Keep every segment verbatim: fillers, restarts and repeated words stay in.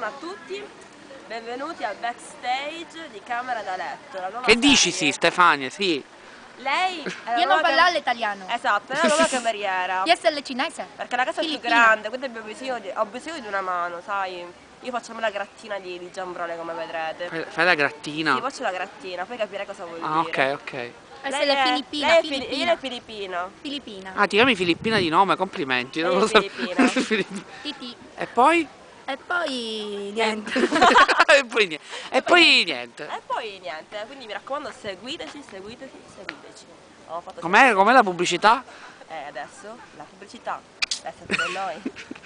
buongiorno a tutti, benvenuti al backstage di Camera da Letto. La nuova che serie. dici sì, Stefania, sì? Lei è Io non cam... parlavo l'italiano. Esatto, è la nuova cameriera. Io sono cinese. Perché la casa è più grande, quindi abbiamo bisogno di... ho bisogno di una mano, sai? Io faccio la grattina di, di giambrone, come vedrete. Fai, fai la grattina? Sì, faccio la grattina, poi capirei cosa vuol ah, dire. Ah, ok, ok. E sei la Filippina, lei è Filippina. Io è Filippina. Filippina. Ah, ti chiami Filippina di nome, complimenti. Lei Non lo è so. Filippina. Titi. E poi? E poi niente. e poi niente. E poi niente. E poi niente, quindi mi raccomando, seguiteci, seguiteci, seguiteci. Com'è com la pubblicità? Eh, adesso la pubblicità, adesso per noi.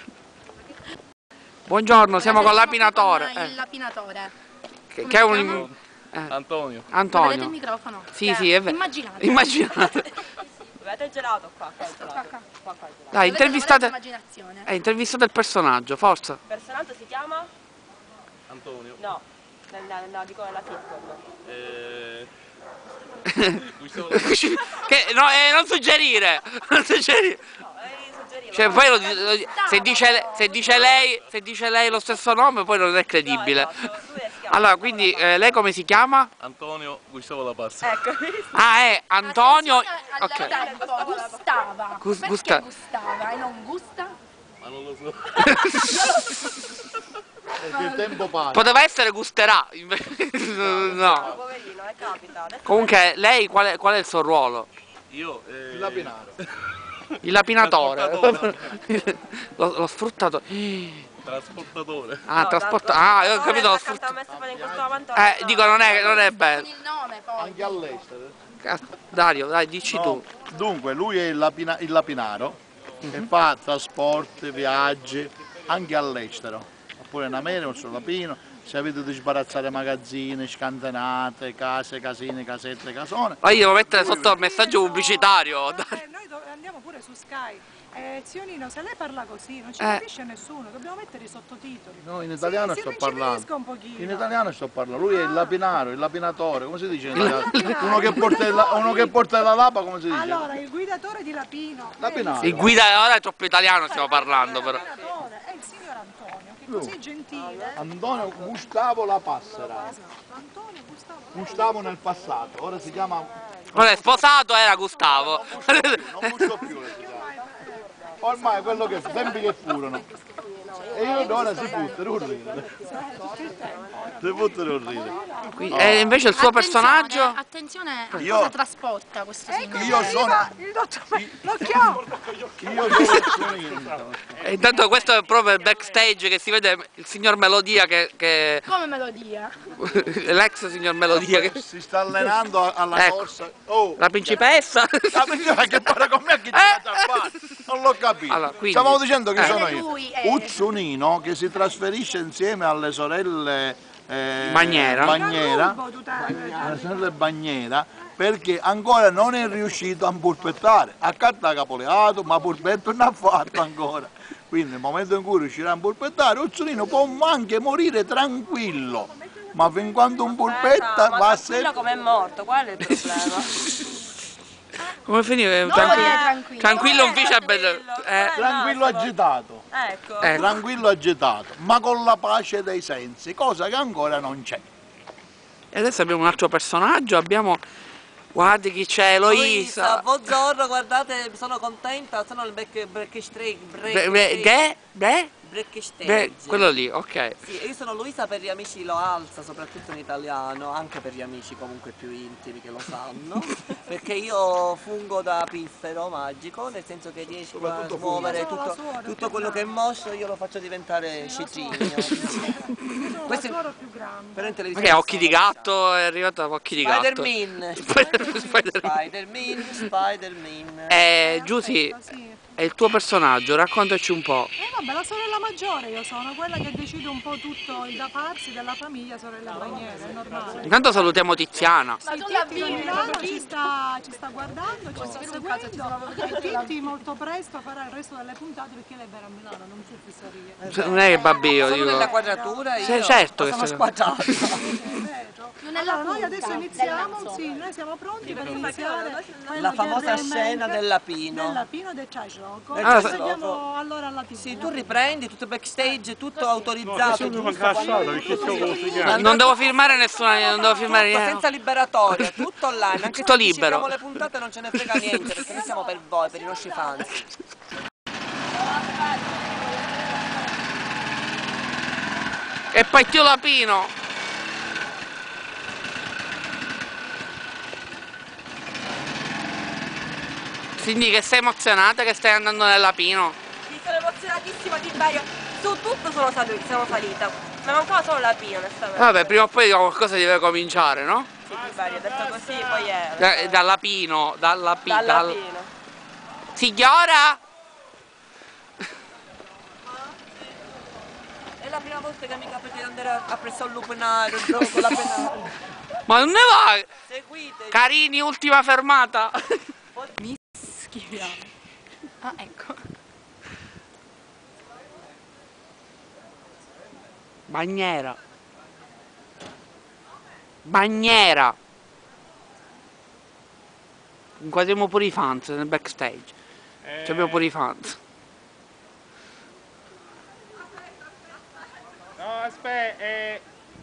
Buongiorno, siamo con l'Apinatore. Con il lapinatore. Che, che è un... Eh. Antonio. Antonio. Vedete il microfono? Sì, cioè, sì, è vero. Immaginate. Immaginate. Vedete il gelato? Qua, qua il gelato. Qua, qua. Qua, qua il gelato. Dai, intervistate... Immaginazione. Eh, intervistate il personaggio, forza. Il personaggio si chiama? Antonio. No, no, no, no dico nella sitcom. Eh... che, no, eh, non suggerire! Non suggerire! No, eh, suggerivo. Cioè, poi lo, lo, se, dice, se, dice lei, se dice lei lo stesso nome, poi non è credibile. No, esatto. Lui si chiama Allora, quindi eh, lei come si chiama? Antonio Gustavo La Passa. Ecco. Ah, è Antonio. Ok. Gustava. Gustava. Gus- Perché Gusta- Gustava e non Gusta? Ma non lo so. Perché il tempo passa. Poteva essere Gusterà. invece- No. Poverino, è capita. Adesso Comunque, lei qual è, qual è il suo ruolo? Io... Eh... Il lapinaro. Il lapinatore. Trasportatore. lo, lo sfruttatore. Trasportatore. Ah, no, trasporto. da- Ah, io ho da- capito lo da- sfruttatore. messo in questo avanto- Eh, dico, non è, non è bello. Con il nome poi. Anche all'estero. Cazzo, Dario, dai, dici No, tu. dunque, lui è il, lapina- il lapinaro che fa trasporti, viaggi anche all'estero. Oppure in America, il suo lapino, se avete di sbarazzare magazzini, scantenate, case, casine, casette, casone. Ma io devo mettere sotto il messaggio pubblicitario. Eh, noi do- andiamo pure su Sky. Eh, Zionino, se lei parla così non ci Eh. capisce nessuno, dobbiamo mettere i sottotitoli. No, in italiano Sì, sto sì, mi ci parlando. capisco un pochino. In italiano sto parlando, lui è il lapinaro, il lapinatore, come si dice in italiano? Uno che porta, il, uno che porta la lapa, come si dice? Allora, il guidatore di Lapino. Lapinaro. Il guida, ora è troppo italiano stiamo parlando però. Il guidatore è il signor Antonio, che è così gentile. Antonio Gustavo La Passera. Antonio Gustavo. Gustavo nel passato, ora si chiama... Ora è sposato, era Gustavo. Non gusto più, si chiama. Ormai quello che tempi che furono. E io ora si buttano un ridere. Si buttano un ridere. E invece il suo Attenzione, personaggio? Attenzione a Io- cosa trasporta questo Ecco, signore. Io sono... il dottor L'occhio! Io sono il Zionino. E intanto questo è proprio il backstage che si vede il signor Melodia che... che... Come melodia? l'ex signor Melodia che... Si sta allenando alla Ecco. corsa. Oh, La principessa? la principessa che parla con me a chi c'è da fare? Non l'ho capito. Allora, quindi- Stavamo dicendo che eh. sono Lui io. è- Uzzunino che si trasferisce insieme alle sorelle eh, Bagnera. Bagnera, Turbo, tu te- alle sorelle Bagnera, perché ancora non è riuscito a impurpettare. Accanto a Capoleato, ma purpetto non ha fatto ancora. Quindi nel momento in cui riuscirà a impurpettare, Uzzunino può anche morire tranquillo. Ma fin quando un purpetta ma va a tranquillo sempre... come è morto, qual è il problema? Come finire? No, Tranquillo, è tranquillo. tranquillo un Non è fice tranquillo, eh, Tranquillo agitato. Ecco. Eh. Tranquillo agitato, ma con la pace dei sensi, cosa che ancora non c'è. E adesso abbiamo un altro personaggio, abbiamo... Guardi chi c'è, Eloisa. Buongiorno, guardate, sono contenta, sono il back, backstage, Beh, beh, Che? Beh? backstage. Beh, quello lì, ok. Sì, io sono Luisa, per gli amici lo alza, soprattutto in italiano, anche per gli amici comunque più intimi che lo sanno, perché io fungo da piffero magico, nel senso che riesco a Soprattutto smuovere fungo. tutto, Sono la suora tutto più quello che è grande. mosso, io lo faccio diventare scitrigno. Io sono Questo la è- suora più grande. Però in Ma televisione che occhi sono, di gatto? È arrivato a occhi di gatto. Spider-Man. Spider- Spider- Spider-Man, Spider-Man. Eh, Giusy, Aspetta, sì. è il tuo personaggio, raccontaci un po'. Eh vabbè, la sorella maggiore io sono, quella che decide un po' tutto il da farsi della famiglia, sorella Bagnera, è normale. Intanto salutiamo Tiziana. Ma tu Titti la da Milano ci sta, ci sta guardando, ci sta seguendo e Titti molto presto farà il resto delle puntate perché lei verrà a Milano, non c'è fissarie. Non è che babbio, Sono dico. nella quadratura io Sì, certo che sono sei- squadrata. È vero. Non è la Allora, noi punta adesso del iniziamo, naso. sì, noi siamo pronti per iniziare La famosa scena della Pino. della Pino del Ciagioco. Del Ci Ciagioco. vediamo allora alla tivù. Sì, tu riprendi, tutto backstage, tutto No, autorizzato, che giusto? manca la strada, perché c'ho come si chiama? Non devo filmare nessuna, non devo filmare Tutto niente. senza liberatoria, tutto online, anche Tutto se libero. anticipiamo le puntate non ce ne frega niente, perché noi siamo per voi, per i nostri fans. E poi più lapino. Quindi che sei emozionata che stai andando nel lapino? Sì, sono emozionatissima, Tiberio. Su tutto sono, sali- sono salita. Mi mancava solo la pina, onestamente. Vabbè, prima o poi qualcosa deve cominciare, no? Sì, Tiberio, detto così, poi è. Da, dal lapino, dal lapino. Dalla Dal... pina. Signora! È la prima volta che mi capita di andare a, a presso un lupenario, gioco con la penale. Ma non ne va! Seguite. Carini, ultima fermata! Schiviamo. Ah, ecco. Bagnera. Bagnera. Inquadriamo pure i fans nel backstage. Ci abbiamo pure i fans. No, aspetta, eh...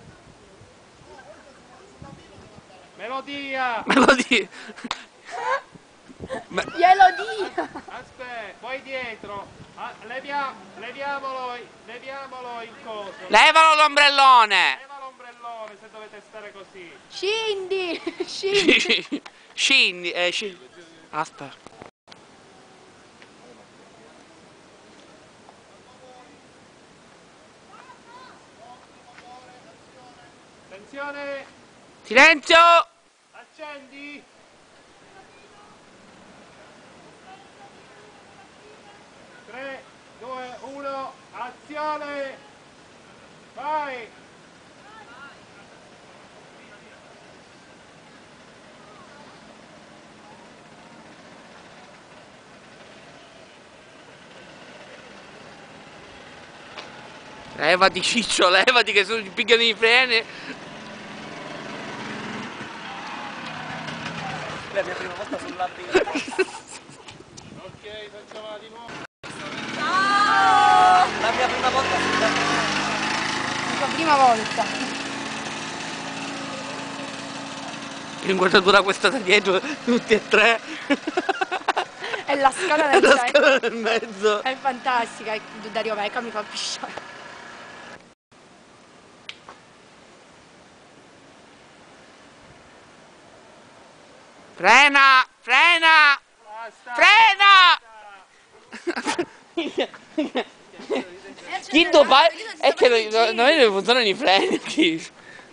Melodia! Melodie. Glielo dico! Aspetta, poi dietro. Ah, levia- leviamolo, leviamolo il coso. Levalo l'ombrellone! Leva l'ombrellone se dovete stare così. Scendi! Scendi! Scendi, eh, scendi. Aspetta. Attenzione! Silenzio! Accendi! tre, due, uno, azione! Vai! Levati ciccio, levati che sono pigliano i freni. La mia prima volta sulla pina. Ok, facciamola di nuovo. La mia prima volta sulla pina. La tua prima volta. L'inquadratura questa da dietro, tutti e tre. È la scala del La cielo. scala nel mezzo. È fantastica. Dario Meca mi fa pisciare. Frena! Frena! Frena! Chi lo fa? È che non, non è che funzionano i freni. Chi?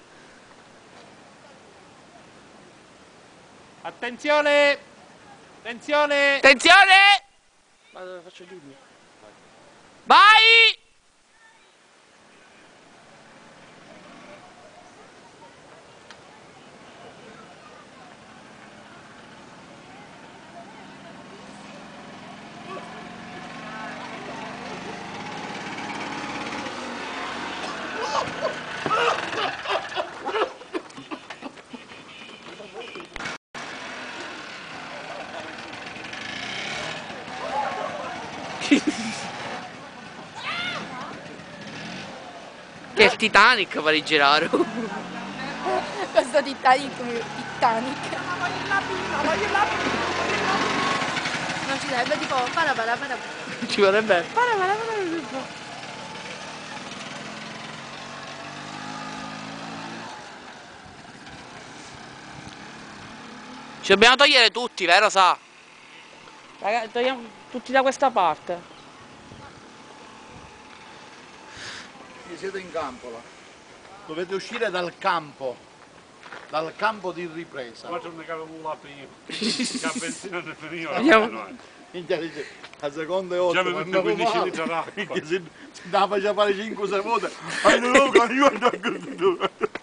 Attenzione! Attenzione! Attenzione! Ma dove faccio giù? Vai! Che il Titanic va a rigirare. Questo Titanic, Titanic. Non ci sarebbe tipo para para para Ci vorrebbe. para para para. Ci dobbiamo togliere tutti, vero sa? Ragazzi, togliamo tutti da questa parte. Siete in campo là. Dovete uscire dal campo, dal campo di ripresa. Faccio un cavo la prima. Che a benzina ne finiva. Andiamo. Minchia, dice, a seconda e otto, Già mi ma metto quindici male. litri d'acqua. Minchia, se se la faccia fare cinque secondi, ma non lo io andavo